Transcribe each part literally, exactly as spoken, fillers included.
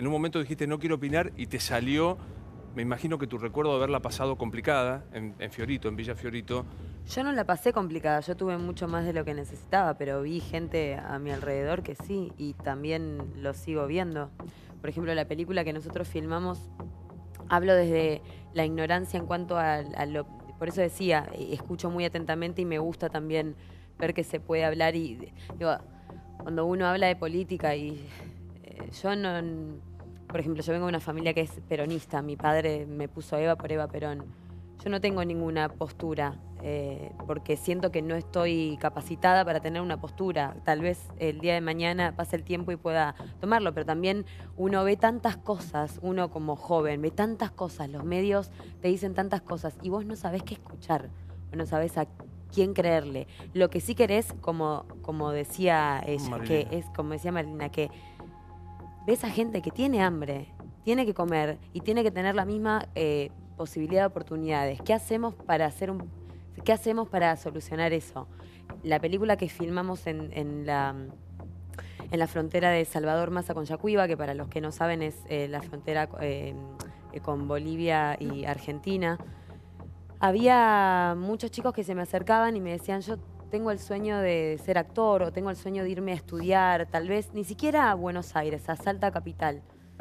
en un momento dijiste no quiero opinar y te salió, me imagino que tu recuerdo de haberla pasado complicada en, en Fiorito, en Villa Fiorito. Yo no la pasé complicada, yo tuve mucho más de lo que necesitaba, pero vi gente a mi alrededor que sí, y también lo sigo viendo. Por ejemplo, la película que nosotros filmamos, hablo desde la ignorancia en cuanto a, a lo... Por eso decía, escucho muy atentamente y me gusta también ver que se puede hablar y... Digo, cuando uno habla de política y... Eh, yo no... Por ejemplo, yo vengo de una familia que es peronista, mi padre me puso Eva por Eva Perón. Yo no tengo ninguna postura, eh, porque siento que no estoy capacitada para tener una postura. Tal vez el día de mañana pase el tiempo y pueda tomarlo, pero también uno ve tantas cosas, uno como joven, ve tantas cosas, los medios te dicen tantas cosas y vos no sabés qué escuchar, vos no sabés a quién creerle. Lo que sí querés, como, como decía ella, Marilina. que es como decía Marina, que ves a gente que tiene hambre, tiene que comer y tiene que tener la misma... Eh, posibilidad de oportunidades. ¿Qué hacemos para hacer un, qué hacemos para solucionar eso? La película que filmamos en, en la en la frontera de Salvador Maza con Yacuiba, que para los que no saben es eh, la frontera eh, con Bolivia y Argentina, había muchos chicos que se me acercaban y me decían, yo tengo el sueño de ser actor o tengo el sueño de irme a estudiar, tal vez ni siquiera a Buenos Aires, a Salta capital.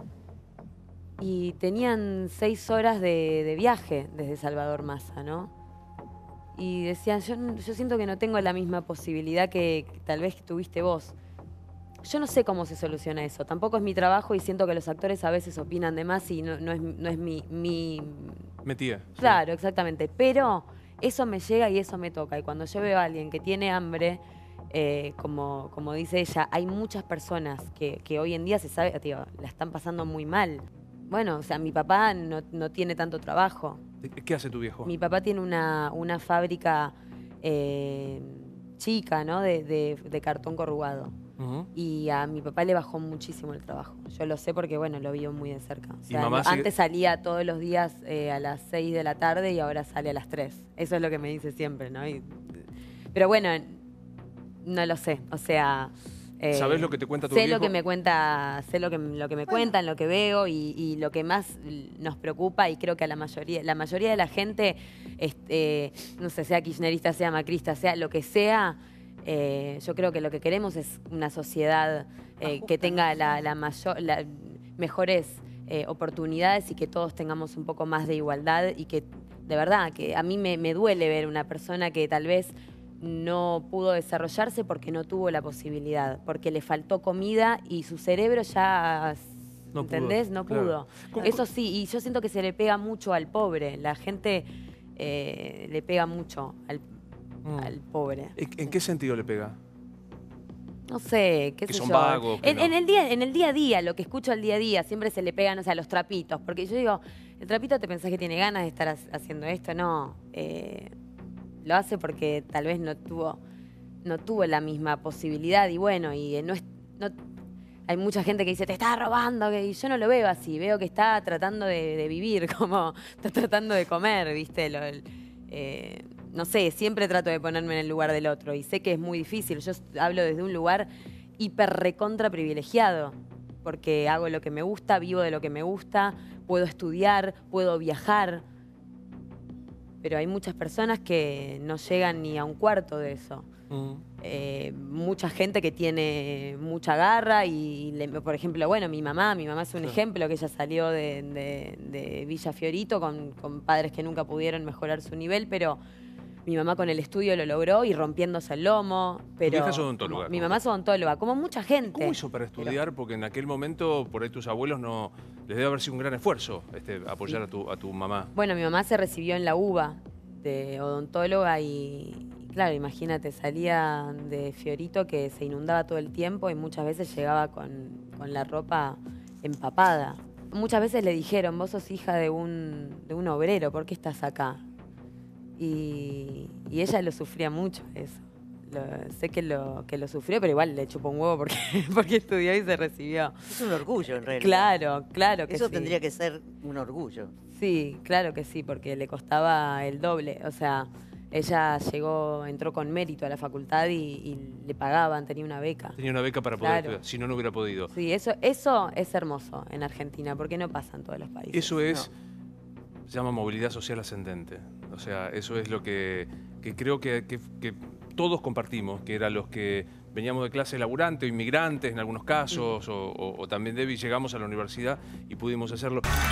Y tenían seis horas de, de viaje desde Salvador Maza, ¿no? Y decían, yo, yo siento que no tengo la misma posibilidad que, que tal vez tuviste vos. Yo no sé cómo se soluciona eso. Tampoco es mi trabajo y siento que los actores a veces opinan de más y no, no es, no es mi... mi... Metía. Claro, sí. Exactamente. Pero eso me llega y eso me toca. Y cuando yo veo a alguien que tiene hambre, eh, como, como dice ella, hay muchas personas que, que hoy en día se sabe, tío, la están pasando muy mal. Bueno, o sea, mi papá no, no tiene tanto trabajo. ¿Qué hace tu viejo? Mi papá tiene una, una fábrica eh, chica, ¿no? De, de, de cartón corrugado. Uh-huh. Y a mi papá le bajó muchísimo el trabajo. Yo lo sé porque, bueno, lo vi muy de cerca. O sea, ¿Y mamá no, sigue... antes salía todos los días eh, a las seis de la tarde y ahora sale a las tres. Eso es lo que me dice siempre, ¿no? Y, pero bueno, no lo sé. O sea... Eh, ¿Sabés lo que te cuenta tu sé viejo? Lo que me cuenta, sé lo que, lo que me bueno. cuentan, lo que veo y, y lo que más nos preocupa y creo que a la mayoría, la mayoría de la gente, este, no sé, sea kirchnerista, sea macrista, sea lo que sea, eh, yo creo que lo que queremos es una sociedad eh, que tenga la, la mayor, la, mejores eh, oportunidades y que todos tengamos un poco más de igualdad y que, de verdad, que a mí me, me duele ver una persona que tal vez no pudo desarrollarse porque no tuvo la posibilidad, porque le faltó comida y su cerebro ya, no ¿entendés? Pudo, no claro. pudo. Eso sí, y yo siento que se le pega mucho al pobre, la gente eh, le pega mucho al, mm. al pobre. ¿En, ¿En qué sentido le pega? No sé, qué que sé son yo. vagos. Que en, no. en, el día, en el día a día, lo que escucho al día a día, siempre se le pegan, o sea, los trapitos, porque yo digo, el trapito te pensás que tiene ganas de estar haciendo esto, no. Eh, Lo hace porque tal vez no tuvo, no tuvo la misma posibilidad y bueno, y no es, no, hay mucha gente que dice, te estás robando, y yo no lo veo así, veo que está tratando de, de vivir, como está tratando de comer, ¿viste? Lo, el, eh, no sé, siempre trato de ponerme en el lugar del otro y sé que es muy difícil, yo hablo desde un lugar hiper recontra privilegiado, porque hago lo que me gusta, vivo de lo que me gusta, puedo estudiar, puedo viajar. Pero hay muchas personas que no llegan ni a un cuarto de eso. Uh-huh. eh, mucha gente que tiene mucha garra y, le, por ejemplo, bueno, mi mamá, mi mamá es un claro. ejemplo que ella salió de, de, de Villa Fiorito con, con padres que nunca pudieron mejorar su nivel, pero mi mamá con el estudio lo logró y rompiéndose el lomo. Pero ¿Tu vieja es odontóloga? Como, mi mamá es odontóloga, como mucha gente. ¿Cómo hizo para estudiar? Pero, porque en aquel momento, por ahí tus abuelos no... Les debe haber sido un gran esfuerzo este, apoyar sí. a, tu, a tu mamá. Bueno, mi mamá se recibió en la UBA de odontóloga y, claro, imagínate, salía de Fiorito que se inundaba todo el tiempo y muchas veces llegaba con, con la ropa empapada. Muchas veces le dijeron, vos sos hija de un, de un obrero, ¿por qué estás acá? Y, y ella lo sufría mucho eso. Lo, sé que lo, que lo sufrió, pero igual le chupó un huevo porque, porque estudió y se recibió. Es un orgullo, en realidad. Claro, claro que Eso sí. tendría que ser un orgullo. Sí, claro que sí, porque le costaba el doble. O sea, ella llegó, entró con mérito a la facultad y, y le pagaban, tenía una beca. Tenía una beca para poder Claro. estudiar, si no, no hubiera podido. Sí, eso, eso es hermoso en Argentina, porque no pasa en todos los países. Eso es, No. se llama movilidad social ascendente. O sea, eso es lo que, que creo que, que, que todos compartimos, que eran los que veníamos de clase laburante o inmigrantes en algunos casos, mm. o, o, o también Debbie, llegamos a la universidad y pudimos hacerlo.